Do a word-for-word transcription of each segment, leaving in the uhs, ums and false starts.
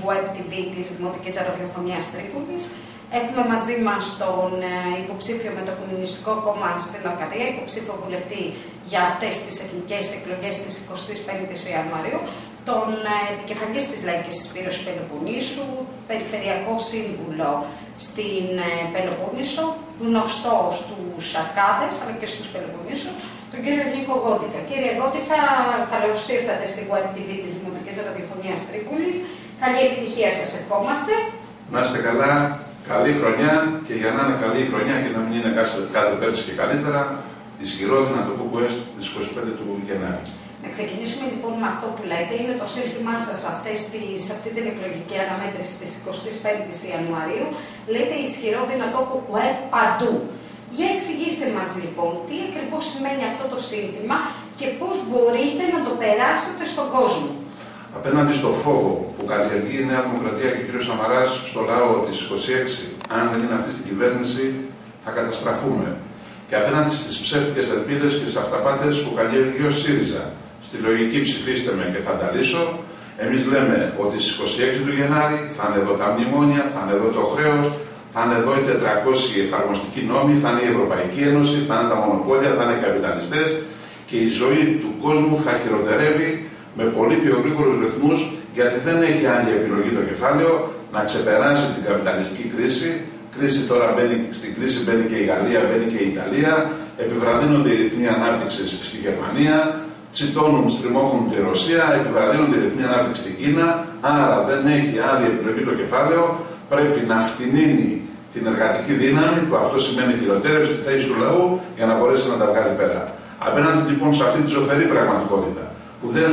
Web τι βι της Δημοτικής Ραδιοφωνίας Τρίπολης. Έχουμε μαζί μας τον υποψήφιο με το Κομμουνιστικό Κόμμα στην Αρκαδία, υποψήφιο βουλευτή για αυτές τις εθνικές εκλογές της εικοστής πέμπτης Ιανουαρίου, τον επικεφαλής της Λαϊκής Συσπήρωσης Πελοποννήσου, περιφερειακό σύμβουλο στην Πελοπόννησο, γνωστό στους Αρκάδες αλλά και στους Πελοποννήσου, τον κύριο Νίκο Γόντικα. Κύριε Γόντικα, καλώς ήρθατε στη Web τι βι της Δημοτικής Ραδιοφωνίας Τρίπολης. Καλή επιτυχία σας ευχόμαστε. Να είστε καλά, καλή χρονιά, και για να είναι καλή χρονιά και να μην είναι κάθε πέρσι και καλύτερα, ισχυρό δυνατό κουκουές της εικοστής πέμπτης του Γενάρη. Να ξεκινήσουμε λοιπόν με αυτό που λέτε. Είναι το σύνθημά σας σε αυτή την εκλογική αναμέτρηση της εικοστής πέμπτης Ιανουαρίου. Λέτε ισχυρό δυνατό κουκουέ παντού. Για εξηγήστε μας λοιπόν τι ακριβώς σημαίνει αυτό το σύνθημα και πώς μπορείτε να το περάσετε στον κόσμο. Απέναντι στο φόβο που καλλιεργεί η Νέα Δημοκρατία και ο κ. Σαμαράς στο λαό της είκοσι έξι, αν δεν είναι αυτή στην κυβέρνηση, θα καταστραφούμε. Και απέναντι στις ψεύτικες ελπίδες και στις αυταπάτες που καλλιεργεί ο ΣΥΡΙΖΑ, στη λογική ψηφίστε με και θα τα λύσω, εμείς λέμε ότι στις είκοσι έξι του Γενάρη θα είναι εδώ τα μνημόνια, θα είναι εδώ το χρέος, θα είναι εδώ οι τετρακόσιοι εφαρμοστικοί νόμοι, θα είναι η Ευρωπαϊκή Ένωση, θα είναι τα μονοπόλια, θα είναι οι καπιταλιστές και η ζωή του κόσμου θα χειροτερεύει με πολύ πιο γρήγορους ρυθμούς, γιατί δεν έχει άλλη επιλογή το κεφάλαιο να ξεπεράσει την καπιταλιστική κρίση. Κρίση τώρα μπαίνει, στην κρίση μπαίνει και η Γαλλία, μπαίνει και η Ιταλία, επιβραδύνονται οι ρυθμοί ανάπτυξης στη Γερμανία, τσιτώνουν, στριμώχνουν τη Ρωσία, επιβραδύνονται οι ρυθμοί ανάπτυξης στην Κίνα. Άρα δεν έχει άλλη επιλογή το κεφάλαιο, πρέπει να φτηνίνει την εργατική δύναμη, που αυτό σημαίνει χειροτέρευση τη θέση του λαού, για να μπορέσει να τα βγάλει πέρα. Απέναντι λοιπόν σε αυτή τη ζωφερή πραγματικότητα, που δεν,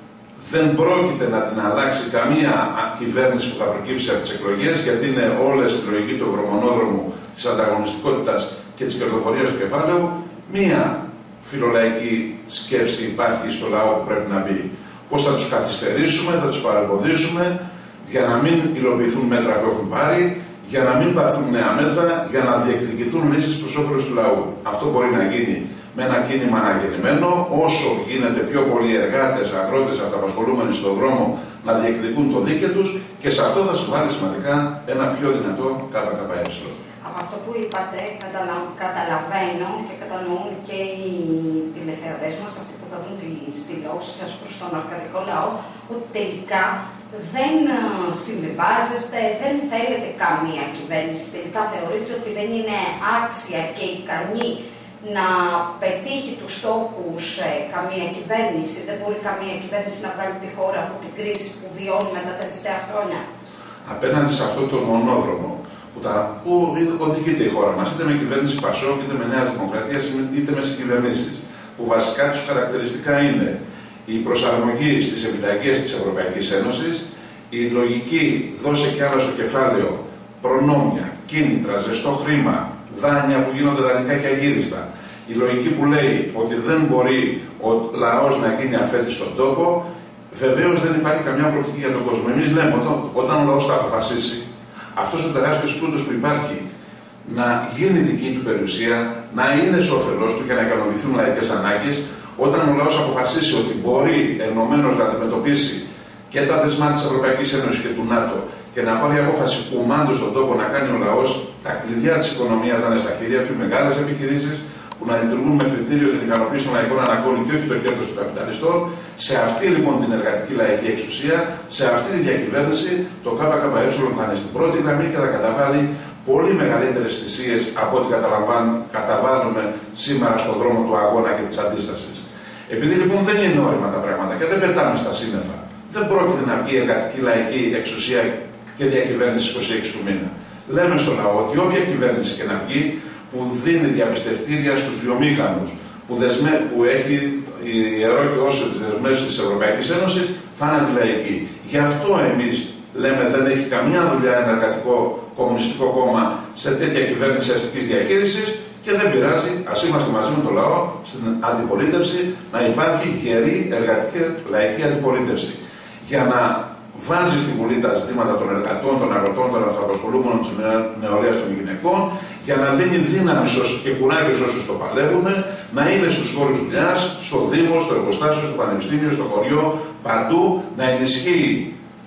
δεν πρόκειται να την αλλάξει καμία κυβέρνηση που θα προκύψει από τις εκλογές, γιατί είναι όλες η λογική του ευρωμονόδρομου, της ανταγωνιστικότητας και της κερδοφορίας του κεφάλαιου, μία φιλολαϊκή σκέψη υπάρχει στο λαό που πρέπει να μπει. Πώς θα τους καθυστερήσουμε, θα τους παρεμποδίσουμε, για να μην υλοποιηθούν μέτρα που έχουν πάρει, για να μην πάρθουν νέα μέτρα, για να διεκδικηθούν λύσεις προς όφελος του λαού. Αυτό μπορεί να γίνει με ένα κίνημα αναγεννημένο, όσο γίνεται πιο πολλοί εργάτες, αγρότες, αυταπασχολούμενοι στον δρόμο να διεκδικούν το δίκαιο τους, και σε αυτό θα συμβάλλει σημαντικά ένα πιο δυνατό ΚΚΕ. Από αυτό που είπατε, καταλα... καταλαβαίνω και κατανοούν και οι τηλεθεατές μας, αυτοί που θα δουν τις δηλώσεις σας προς τον αρκαδικό λαό, ότι τελικά δεν συμβιβάζεστε, δεν θέλετε καμία κυβέρνηση. Τελικά θεωρείτε ότι δεν είναι άξια και ικανή να πετύχει τους στόχους ε, καμία κυβέρνηση. Δεν μπορεί καμία κυβέρνηση να βγάλει τη χώρα από την κρίση που βιώνουμε τα τελευταία χρόνια. Απέναντι σε αυτό το μονόδρομο που, τα, που οδηγείται η χώρα μας, είτε με κυβέρνηση Πασόκ, είτε με Νέα Δημοκρατία, είτε με συγκυβερνήσεις, που βασικά τους χαρακτηριστικά είναι η προσαρμογή στις επιταγές της Ευρωπαϊκής Ένωσης, η λογική δώσε κι άλλα στο κεφάλαιο, προνόμια, κίνητρα, ζεστό χρήμα, δάνεια που γίνονται δανεικά και αγύριστα. Η λογική που λέει ότι δεν μπορεί ο λαός να γίνει αφέντη στον τόπο, βεβαίως δεν υπάρχει καμιά προοπτική για τον κόσμο. Εμείς λέμε όταν, όταν ο λαός θα αποφασίσει, αυτός ο τεράστιος πλούτος που υπάρχει να γίνει δική του περιουσία, να είναι σε όφελός του και να ικανοποιηθούν λαϊκές ανάγκες, όταν ο λαός αποφασίσει ότι μπορεί ενωμένος να αντιμετωπίσει και τα δεσμά της Ευρωπαϊκής Ένωσης και του ΝΑΤΟ και να πάρει απόφαση που μάντως στον τόπο να κάνει ο λαός τα κλειδιά της οικονομίας να είναι στα χέρια του, οι μεγάλες επιχειρήσεις που να λειτουργούν με κριτήριο την ικανοποίηση των λαϊκών αναγκών και όχι το κέρδος των καπιταλιστών. Σε αυτή λοιπόν την εργατική λαϊκή εξουσία, σε αυτή τη διακυβέρνηση, το ΚΚΕ θα είναι στην πρώτη γραμμή και θα καταβάλει πολύ μεγαλύτερες θυσίες από ό,τι καταβάλουμε σήμερα στον δρόμο του αγώνα και της αντίστασης. Επειδή λοιπόν δεν είναι όριμα τα πράγματα και δεν πετάμε στα σύννεφα, δεν πρόκειται να βγει εργατική λαϊκή εξουσία και διακυβέρνηση είκοσι έξι του μήνα. Λέμε στον λαό ότι όποια κυβέρνηση και να βγει, που δίνει διαπιστευτήρια στους βιομήχανους, που, δεσμε, που έχει ιερό και όσο τις δεσμεύσεις της Ευρωπαϊκής Ένωσης, θα είναι αντιλαϊκή. Γι' αυτό εμείς λέμε δεν έχει καμία δουλειά ένα εργατικό κομμουνιστικό κόμμα σε τέτοια κυβέρνηση αστικής διαχείρισης, και δεν πειράζει, ας είμαστε μαζί με το λαό στην αντιπολίτευση, να υπάρχει γερή εργατική λαϊκή αντιπολίτευση. Για να βάζει στη Βουλή τα ζητήματα των εργατών, των αγροτών, των αυτοαπασχολούμενων, της νεολαίας, των γυναικών, για να δίνει δύναμη και κουράγιο σε όσους το παλεύουν, να είναι στους χώρους δουλειάς, στο Δήμο, στο εργοστάσιο, στο πανεπιστήμιο, στο χωριό, παντού, να ενισχύει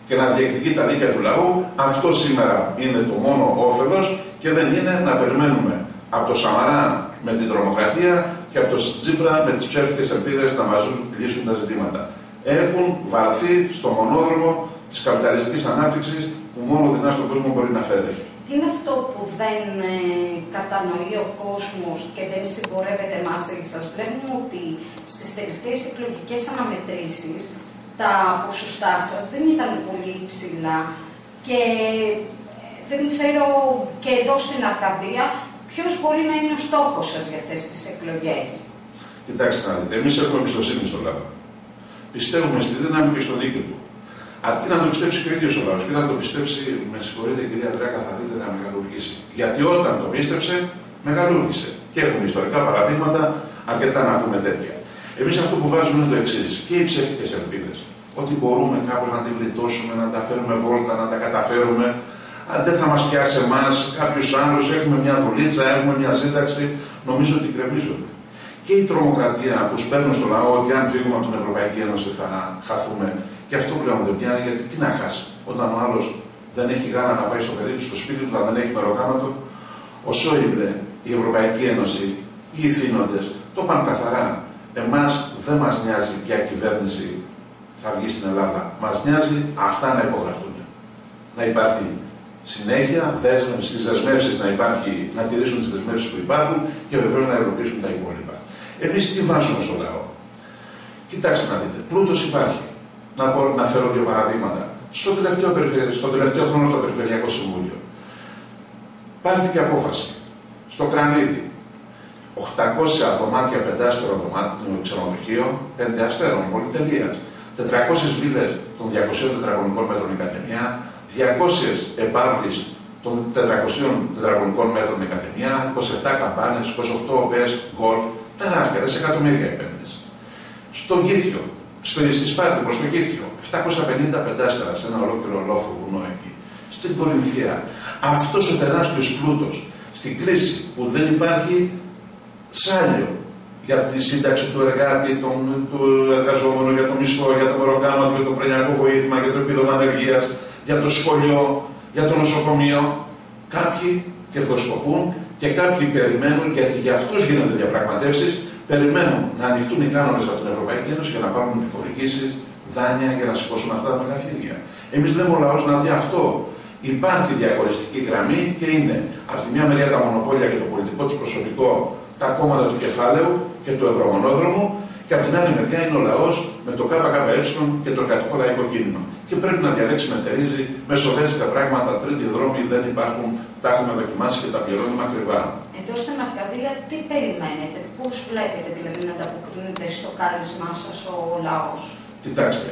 και να διεκδικεί τα δίκαια του λαού. Αυτό σήμερα είναι το μόνο όφελος και δεν είναι να περιμένουμε από το Σαμαρά με την τρομοκρατία και από το Τσίπρα με τις ψεύτικες ελπίδες να μας λύσουν τα ζητήματα. Έχουν βαρθεί στο μονόδρομο της καπιταλιστικής ανάπτυξης που μόνο δεινά στον κόσμο μπορεί να φέρει. Τι είναι αυτό που δεν ε, κατανοεί ο κόσμος και δεν συμπορεύεται μαζί σας? Βλέπουμε ότι στις τελευταίες εκλογικές αναμετρήσεις τα ποσοστά σας δεν ήταν πολύ υψηλά και δεν ξέρω και εδώ στην Αρκαδία ποιος μπορεί να είναι ο στόχος σας για αυτές τις εκλογές. Κοιτάξτε να δείτε, εμείς έχουμε εμπιστοσύνη στο λαό. Πιστεύουμε στη δύναμη και στο δίκαιο του. Αρκεί να το πιστέψει και ο ίδιος ο λαός και να το πιστέψει, με συγχωρείτε κυρία Τρέκα, θα δείτε, θα μεγαλουργήσει. Γιατί όταν το πίστεψε, μεγαλούργησε. Και έχουμε ιστορικά παραδείγματα, αρκετά να πούμε τέτοια. Εμείς αυτό που βάζουμε είναι το εξής: και οι ψεύτικες ελπίδες. Ότι μπορούμε κάπως να την γλιτώσουμε, να τα φέρουμε βόλτα, να τα καταφέρουμε. Αν δεν θα μας πιάσει εμάς, κάποιους άλλους, έχουμε μια δουλίτσα, έχουμε μια σύνταξη, νομίζω ότι κρεμίζονται. Και η τρομοκρατία που σπέρνουν στο λαό ότι αν φύγουμε από την Ευρωπαϊκή Ένωση θα χαθούμε. Και αυτό πλέον δεν πιάνει, γιατί τι να χάσει όταν ο άλλος δεν έχει γάνα να πάει στο παιδί του, στο σπίτι του, αλλά δεν έχει μεροκάματο. Ο Σόιμπλε, η Ευρωπαϊκή Ένωση, οι ηθήνοντες το είπαν καθαρά. Εμάς δεν μας νοιάζει ποια κυβέρνηση θα βγει στην Ελλάδα. Μας νοιάζει αυτά να υπογραφούν. Να υπάρχει συνέχεια, στις δεσμεύσεις να, υπάρχει, να τηρήσουν τις δεσμεύσεις που υπάρχουν και βεβαίως να υλοποιήσουν τα υπόλοιπα. Εμείς τι βάζουμε στο λαό? Κοιτάξτε να δείτε, πλούτος υπάρχει. Να, πω, να φέρω δύο παραδείγματα. Στο τελευταίο, στο τελευταίο χρόνο στο Περιφερειακό Συμβούλιο πάρθηκε απόφαση στο Κρανίδι οκτακόσια δωμάτια πεντάστερο ξενοδοχείο, πέντε αστέρων, πολυτελείας, τετρακόσιες βίλες των διακοσίων τετραγωνικών μέτρων η καθεμιά, διακόσιες επάρβλεις των τετρακοσίων τετραγωνικών μέτρων η καθεμιά, είκοσι επτά καμπάνες, είκοσι οκτώ οπές, γκολφ, τεράστια, δισεκατομμύρια επένδυση. Στο Γήθιο, στο στη Σπάρτη προς το Γήθιο, επτακόσια πενήντα πεντάστερα σε ένα ολόκληρο ολόφρο βουνό εκεί. Στην Κορινθία, αυτός ο τεράστιος πλούτος, στην κρίση που δεν υπάρχει σάλιο για τη σύνταξη του εργάτη, τον, του εργαζόμενου, για το μισθό, για το μεροκάματο, για το πρενιακό βοήθημα, για το επίδομα ανεργίας, για το σχολείο, για το νοσοκομείο. Κάποιοι κερδοσκοπούν και κάποιοι περιμένουν, γιατί για αυτούς γίνονται διαπραγματεύσεις, περιμένουν να ανοιχτούν οι κανόνες από την Ευρωπαϊκή Ένωση για να πάρουν επιχορηγήσεις, δάνεια για να σηκώσουν αυτά τα μεγαθύρια. Εμείς λέμε ο λαός να δει αυτό. Υπάρχει διαχωριστική γραμμή και είναι από τη μια μεριά τα μονοπόλια και το πολιτικό του προσωπικό, τα κόμματα του κεφάλαιου και του ευρωμονόδρομου, και από την άλλη μεριά είναι ο λαός με το ΚΚΕ και το εργατικό λαϊκό κίνημα. Και πρέπει να διαλέξει με τερίζει, μεσοβέζικα πράγματα, τρίτη δρόμοι δεν υπάρχουν, τα έχουμε δοκιμάσει και τα πληρώνουμε ακριβά. Εδώ στην Αρκαδία τι περιμένετε, πώς βλέπετε δηλαδή να ανταποκρίνεται στο κάλεσμά σας ο λαός? Κοιτάξτε,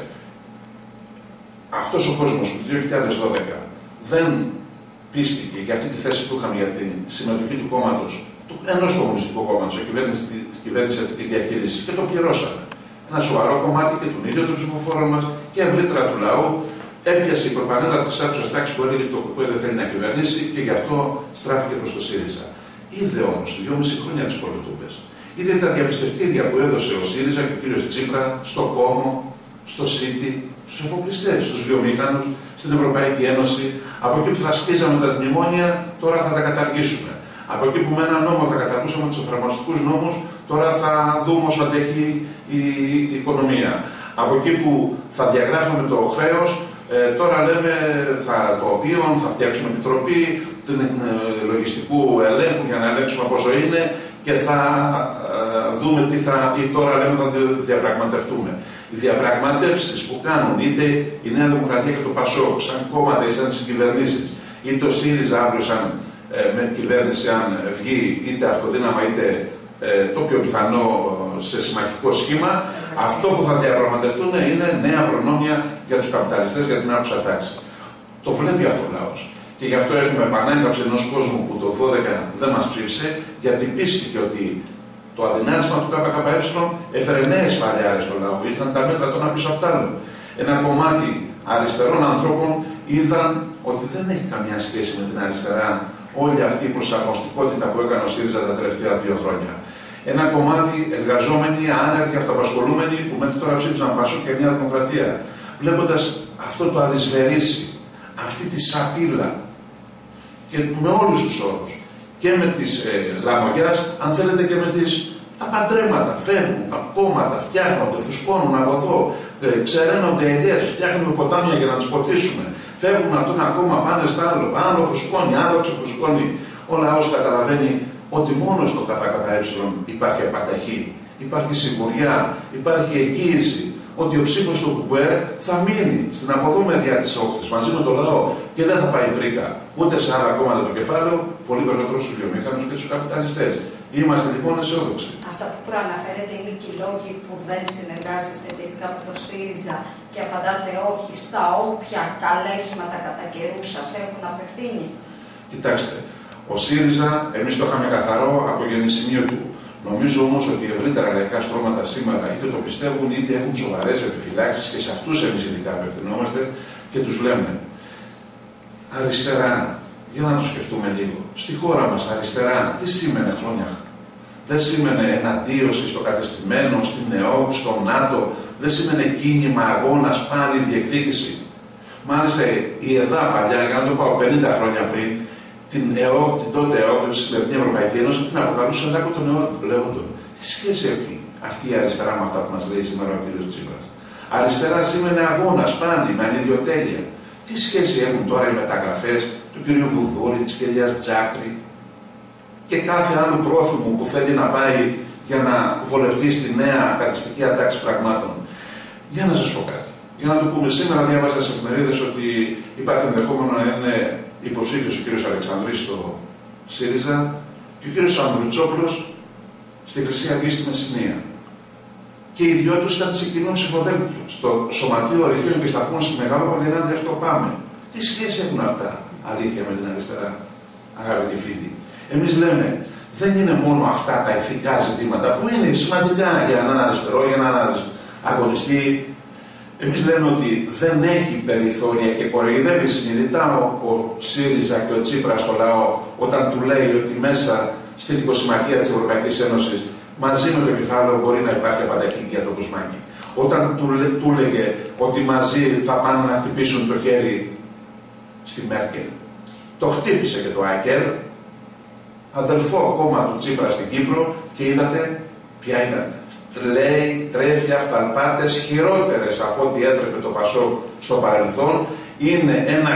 αυτός ο κόσμος του δύο χιλιάδες δώδεκα δεν πίστηκε για αυτή τη θέση που είχαμε για τη συμμετοχή του κόμματος, ενός κομμουνιστικού κόμματος, η κυβέρνηση αστικής διαχείρισης, και το πληρώσαμε. Ένα σοβαρό κομμάτι και τον ίδιο των ψηφοφόρων μας και ευρύτερα του λαού έπιασε η προπαγάνδα της άκουσας τάξης που έλεγε το ΚΚΕ δεν θέλει να κυβερνήσει και γι' αυτό στράφηκε προς το ΣΥΡΙΖΑ. Είδε όμως δυόμιση χρόνια τις κολοτούμπες. Είδε τα διαπιστευτήρια που έδωσε ο ΣΥΡΙΖΑ και ο κ. Τσίπρα στο Κόμο, στο ΣΥΤΙ, στους εφοπλιστές, στους βιομήχανους, στην Ευρωπαϊκή Ένωση. Από εκεί που θα σκίζαμε τα μνημόνια, τώρα θα τα καταργήσουμε. Από εκεί που με ένα νόμο θα καταργούσαμε τους εφαρμοστικούς νόμους, τώρα θα δούμε όσο αντέχει η, η οικονομία. Από εκεί που θα διαγράφουμε το χρέος, ε, τώρα λέμε θα, το οποίο θα φτιάξουμε επιτροπή του ε, λογιστικού ελέγχου για να ελέγξουμε πόσο είναι και θα ε, δούμε τι θα, ή τώρα λέμε θα διαπραγματευτούμε. Οι διαπραγματεύσεις που κάνουν είτε η Νέα Δημοκρατία και το ΠΑΣΟΚ σαν κόμματα ή σαν συγκυβερνήσεις, είτε το ΣΥΡΙΖΑ αύριο σαν με κυβέρνηση αν βγει είτε αυτοδύναμα είτε ε, το πιο πιθανό σε συμμαχικό σχήμα, αυτό που θα διαπραγματευτούν είναι νέα προνόμια για τους καπιταλιστές, για την άκουσα τάξη. Το βλέπει αυτό ο λαός. Και γι' αυτό έχουμε επανέγραψη ενός κόσμου που το δώδεκα δεν μας ψήφισε, γιατί πίστηκε ότι το αδυνάτισμα του ΚΚΕ έφερε νέες φαλιάρες στο λαό. Ήρθαν τα μέτρα των πίσω απ' τ' άλλο. Ένα κομμάτι αριστερών ανθρώπων είδαν ότι δεν έχει καμιά σχέση με την αριστερά όλη αυτή η προσαρμοστικότητα που έκανε ο ΣΥΡΙΖΑ τα τελευταία δύο χρόνια. Ένα κομμάτι εργαζόμενοι, άνεργοι, αυτοαπασχολούμενοι που μέχρι τώρα ψήφισαν ΠΑΣΟΚ και Νέα Δημοκρατία. Βλέποντας αυτό το αλυσβερίσι, αυτή τη σαπίλα και με όλους τους όρους και με τις ε, λαμογιάς, αν θέλετε και με τις τα παντρέματα, φεύγουν, τα κόμματα φτιάχνονται, φουσκώνουν από εδώ, ε, ξεραίνονται ελιές, φτιάχνουμε ποτάμια για να τις ποτίσουμε, φεύγουν από το ένα κόμμα, πάνε στο άλλο, άλλο φουσκώνει, άλλο ξεφουσκώνει. Ο λαός καταλαβαίνει ότι μόνο στο ΚΚΕ υπάρχει απανταχή, υπάρχει σιγουριά, υπάρχει εγγύηση ότι ο ψήφος του ΚΚΕ θα μείνει στην από εδώ μεριά της όχθης μαζί με το λαό και δεν θα πάει πρίκα ούτε σε άλλα κόμματα το κεφάλαιο, πολύ περισσότερο στους βιομηχανούς και στους καπιταλιστές. Είμαστε λοιπόν αισιόδοξοι. Αυτά που προαναφέρετε είναι και οι λόγοι που δεν συνεργάζεστε τελικά με το ΣΥΡΙΖΑ και απαντάτε όχι στα όποια καλέσματα κατά καιρού σας έχουν απευθύνει. Κοιτάξτε, ο ΣΥΡΙΖΑ, εμείς το είχαμε καθαρό από γεννησιμείο του. Νομίζω όμως ότι οι ευρύτερα λαϊκά στρώματα σήμερα είτε το πιστεύουν είτε έχουν σοβαρές επιφυλάξεις και σε αυτούς εμείς ειδικά απευθυνόμαστε και τους λέμε αριστερά. Για να το σκεφτούμε λίγο. Στη χώρα μας αριστερά τι σήμαινε χρόνια? Δεν σήμαινε εναντίωση στο κατεστημένο, στην ΕΟΚ, στο ΝΑΤΟ. Δεν σήμαινε κίνημα, αγώνας, πάλι διεκδίκηση. Μάλιστα η ΕΔΑ παλιά, για να το πάω πενήντα χρόνια πριν, την ΕΟΚ, την τότε ΕΟΚ, τη σημερινή Ευρωπαϊκή Ένωση, την αποκαλούσε Λάκκο των Λεόντων. Τι σχέση έχει αυτή η αριστερά με αυτά που μας λέει σήμερα ο κ. Τσίπρας? Αριστερά σήμαινε αγώνας, πάλι, με ανιδιοτέλεια. Τι σχέση έχουν τώρα οι μεταγραφές του κ. Βουδούρη, της κυρίας Τζάκρη και κάθε άλλου πρόθυμου που θέλει να πάει για να βολευτεί στη νέα καθιστική τάξη πραγμάτων? Για να σας πω κάτι. Για να το πούμε, σήμερα διάβαζα στις εφημερίδες ότι υπάρχει ενδεχόμενο να είναι υποψήφιος ο κ. Αλεξανδρής στο ΣΥΡΙΖΑ και ο κ. Ανδρουτσόπουλος στη Χρυσή Αυγή στη Μεσσηνία. Και οι δυο τους ήταν σε κοινό ψηφοδέλτιο, στο Σωματείο Ορυχείων και Σταθμών στη Μεγάλο Πολυνάντια στο ΠΑΜΕ. Τι σχέση έχουν αυτά, αλήθεια, με την αριστερά, αγαπητοί φίλοι? Εμείς λέμε, δεν είναι μόνο αυτά τα ηθικά ζητήματα που είναι σημαντικά για έναν αριστερό, για έναν αγωνιστή. Εμείς λέμε ότι δεν έχει περιθώρια και κοροϊδεύει συνειδητά ο, ο ΣΥΡΙΖΑ και ο Τσίπρας στο λαό όταν του λέει ότι μέσα στην οικοσυμμαχία της Ευρωπαϊκής Ένωσης μαζί με το κεφάλαιο μπορεί να υπάρχει απανταχή για το Κουσμάκι. Όταν του, του έλεγε ότι μαζί θα πάνε να χτυπήσουν το χέρι στη Μέρκελ. Το χτύπησε και το ΑΚΕΛ, αδελφό κόμμα του Τσίπρα στην Κύπρο, και είδατε ποια ήταν. Λέει, τρέφει αυταλπάτες χειρότερες από ό,τι έτρεφε το ΠΑΣΟΚ στο παρελθόν. Είναι ένα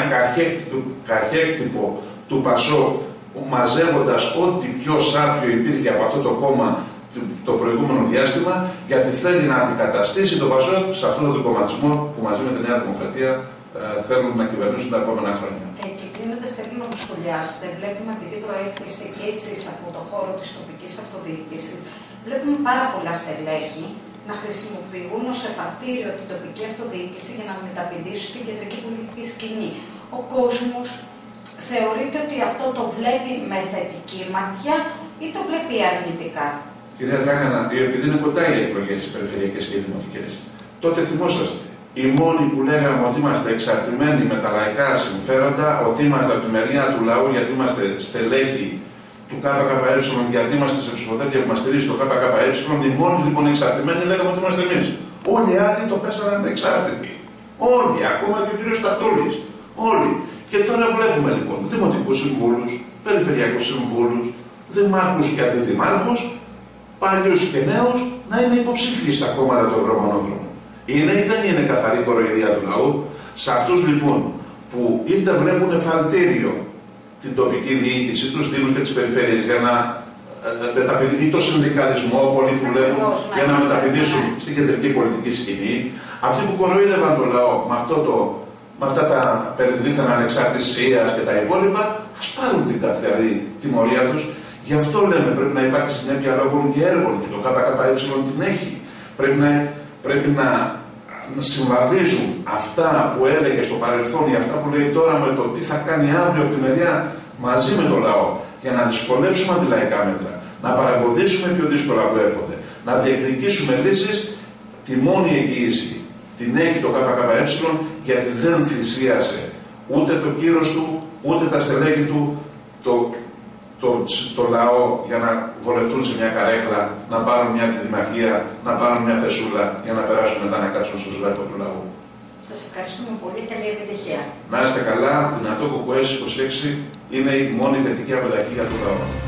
καχέκτυπο του ΠΑΣΟΚ, μαζεύοντας ό,τι πιο σάπιο υπήρχε από αυτό το κόμμα το προηγούμενο διάστημα, γιατί θέλει να αντικαταστήσει το ΠΑΣΟΚ σε αυτόν τον κομματισμό που μαζί με τη Νέα Δημοκρατία ε, θέλουν να κυβερνήσουν τα επόμενα χρόνια. Ε, και κλείνοντας, θέλω να μου σχολιάσετε. Βλέπουμε, επειδή προέρχεστε και εσείς από το χώρο της τοπικής αυτοδιοίκησης, βλέπουμε πάρα πολλά στελέχη να χρησιμοποιούν ως εφαρτήριο την τοπική αυτοδιοίκηση για να μεταπηδήσουν στην κεντρική πολιτική σκηνή. Ο κόσμος θεωρείται ότι αυτό το βλέπει με θετική ματιά ή το βλέπει αρνητικά? Κυρία Δράγανα, επειδή είναι κοντά οι εκλογές οι περιφερειακές και οι δημοτικές, τότε θυμόσαστε. Οι μόνοι που λέγαμε ότι είμαστε εξαρτημένοι με τα λαϊκά συμφέροντα, ότι είμαστε από τη μεριά του λαού γιατί είμαστε στελέχοι του ΚΚΕ, γιατί είμαστε σε ψηφοδέλτια που μας στηρίζει το ΚΚΕ, οι μόνοι λοιπόν εξαρτημένοι λέγαμε ότι είμαστε εμείς. Όλοι οι άλλοι το πέσαναν εξάρτητοι. Όλοι, ακόμα και ο κ. Στατούλης. Όλοι. Και τώρα βλέπουμε λοιπόν δημοτικούς συμβούλους, περιφερειακούς συμβούλους, δημάρχους και αντιδημάρχους, παλιούς και νέους, να είναι υποψήφιοι στα κόμματα του Ευρωμονόδρομου. Είναι ή δεν είναι καθαρή κοροϊδία του λαού? Σε αυτούς λοιπόν που είτε βλέπουν εφαλτήριο την τοπική διοίκηση, τους δήμους και τις περιφέρειες για να μεταπηδήσουν, ή το συνδικαλισμό, πολλοί που βλέπουν, για να μεταπηδήσουν στην κεντρική πολιτική σκηνή, αυτοί που κοροϊδεύαν το λαό με, αυτό το, με αυτά τα περιδίθεν ανεξαρτησίας και τα υπόλοιπα, ας πάρουν την καθαρή τιμωρία τους. Γι' αυτό λέμε πρέπει να υπάρχει συνέπεια λόγων και έργων και το ΚΚΕ την έχει. Πρέπει να, πρέπει να, να συμβαδίζουν αυτά που έλεγε στο παρελθόν ή αυτά που λέει τώρα με το τι θα κάνει αύριο από τη μεριά μαζί με το λαό, για να δυσκολεύσουμε αντιλαϊκά μέτρα, να παραμποδίσουμε πιο δύσκολα που έρχονται, να διεκδικήσουμε λύσεις. Τη μόνη εγγύηση την έχει το ΚΚΕ, γιατί δεν θυσίασε ούτε το κύρος του, ούτε τα στελέχη του, το Το, το λαό για να βολευτούν σε μια καρέκλα, να πάρουν μια δημαρχία, να πάρουν μια θεσούλα για να περάσουν μετά να κάτσουν στο σβέρκο του λαού. Σας ευχαριστούμε πολύ. Καλή επιτυχία. Να είστε καλά. Δυνατό Κουκουέ είκοσι έξι είναι η μόνη θετική απαλλαγή για το λαό.